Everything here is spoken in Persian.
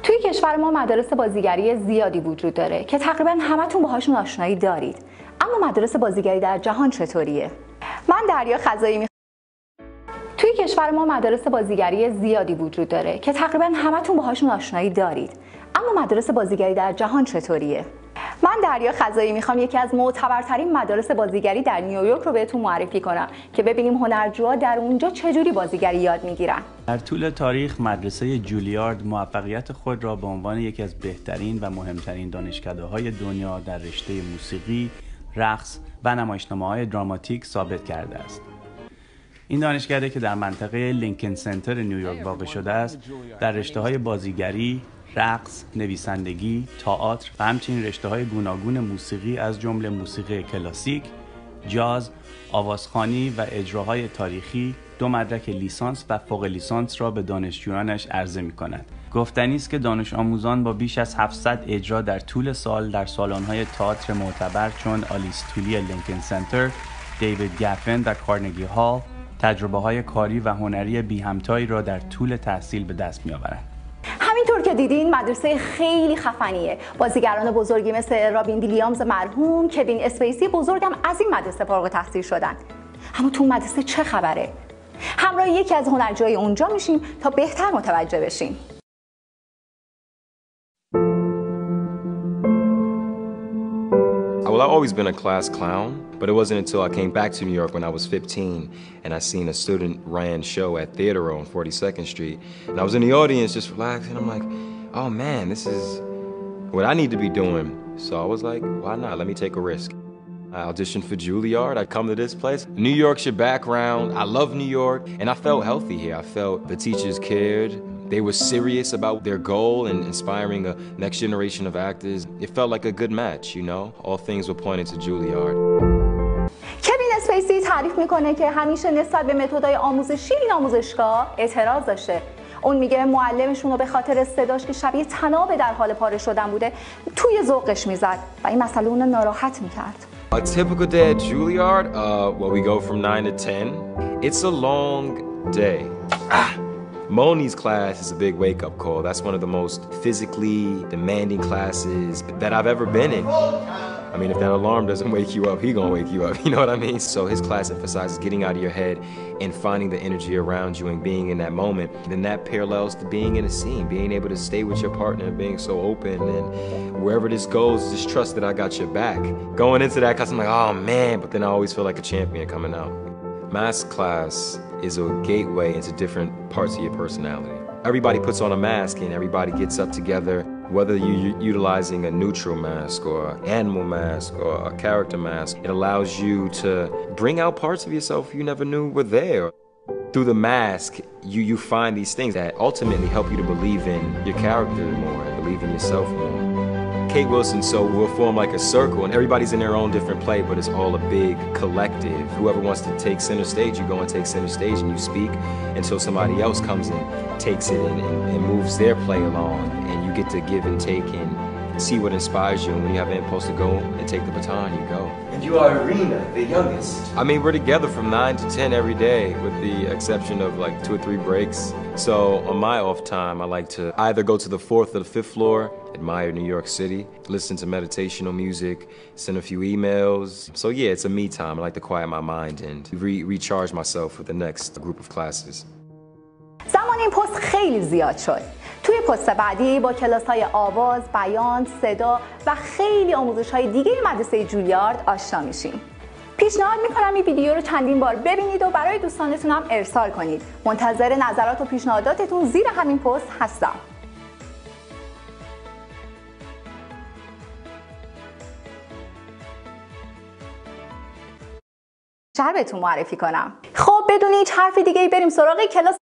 توی کشور ما مدارس بازیگری زیادی وجود داره که تقریبا همتون باهاشون آشنایی دارید. اما مدارس بازیگری در جهان چطوریه؟ من دریا خزایی توی کشور ما مدارس بازیگری زیادی وجود داره که تقریبا همتون باهاشون آشنایی دارید. اما مدارس بازیگری در جهان چطوریه؟ من دریا خزایی میخوام یکی از معتبرترین مدارس بازیگری در نیویورک رو بهتون معرفی کنم که ببینیم هنرجوها در اونجا چجوری بازیگری یاد میگیرن. در طول تاریخ مدرسه جولیارد موفقیت خود را به عنوان یکی از بهترین و مهمترین دانشکده‌های دنیا در رشته موسیقی، رقص و نمایشنامه‌های دراماتیک ثابت کرده است. این دانشکده که در منطقه لینکن سنتر نیویورک واقع شده است، در رشته‌های بازیگری، رقص، نویسندگی، تئاتر و همچنین رشته‌های گوناگون موسیقی از جمله موسیقی کلاسیک، جاز، آوازخوانی و اجراهای تاریخی 2 مدرک لیسانس و فوق لیسانس را به دانشجویانش عرضه می‌کند. گفتنی است که دانش آموزان با بیش از 700 اجرا در طول سال در سالن‌های تئاتر معتبر چون آلیس تولی لینکن سنتر، دیوید گفن و کارنگی هال تجربه‌های کاری و هنری بی همتایی را در طول تحصیل به دست می‌آورند. همینطور که دیدین مدرسه خیلی خفنیه. بازیگران بزرگی مثل رابین ویلیامز مرحوم، کوین اسپیسی بزرگم از این مدرسه فارغ التحصیل شدن. اما تو مدرسه چه خبره؟ همراه یکی از هنرجوهای اونجا میشیم تا بهتر متوجه بشیم. Well, I've always been a class clown, but it wasn't until I came back to New York when I was 15 and I seen a student-ran show at Theater Row on 42nd Street. And I was in the audience just relaxing. I'm like, oh man, this is what I need to be doing. So I was like, why not? Let me take a risk. I auditioned for Juilliard. I come to this place. New York's your background. I love New York. And I felt healthy here. I felt the teachers cared. They were serious about their goal and inspiring a next generation of actors. It felt like a good match, you know? All things were pointing to Juilliard. کوین اسپیسی تعریف میکنه که همیشه نسبت به متدهای آموزشی این آموزشگاه اعتراض داشته. اون میگه معلمشون رو به خاطر صداش که شبیه طناب در حال پاره شدن بوده توی ذوقش میزد و این مسئله اون ناراحت میکرد. A typical day at Juilliard, well, we go from 9 to 10. It's a long day. Moni's class is a big wake-up call. That's one of the most physically demanding classes that I've ever been in. I mean, if that alarm doesn't wake you up, he gonna wake you up, you know what I mean? So his class emphasizes getting out of your head and finding the energy around you and being in that moment. Then that parallels to being in a scene, being able to stay with your partner and being so open, and wherever this goes, just trust that I got your back. Going into that class, I'm like, oh man, but then I always feel like a champion coming out. Mask class is a gateway into different parts of your personality. Everybody puts on a mask and everybody gets up together, whether you're utilizing a neutral mask or an animal mask or a character mask. It allows you to bring out parts of yourself you never knew were there. Through the mask, you find these things that ultimately help you to believe in your character more and believe in yourself more. Kate Wilson, so we'll form like a circle and everybody's in their own different play, but it's all a big collective. Whoever wants to take center stage, you go and take center stage and you speak until somebody else comes and takes it and moves their play along, and you get to give and take and see what inspires you, and when you have an impulse to go and take the baton, you go. And you are Irina, the youngest. I mean, we're together from 9 to 10 every day with the exception of like 2 or 3 breaks. So on my off time, I like to either go to the 4th or the 5th floor, admire New York City, listen to meditational music, send a few emails. So yeah, it's a me time. I like to quiet my mind and recharge myself with the next group of classes. زمان این پست خیلی زیاد شد. توی پست بعدی با کلاس‌های آواز، بیان، صدا و خیلی آموزش‌های دیگه مدرسه جولیارد آشنا میشیم. پیشنهاد میکنم این ویدیو رو چندین بار ببینید و برای دوستانتون هم ارسال کنید. منتظر نظرات و پیشنهاداتتون زیر همین پست هستم. شهر بهتون معرفی کنم. خب بدون هیچ حرف دیگه بریم سراغ کلاس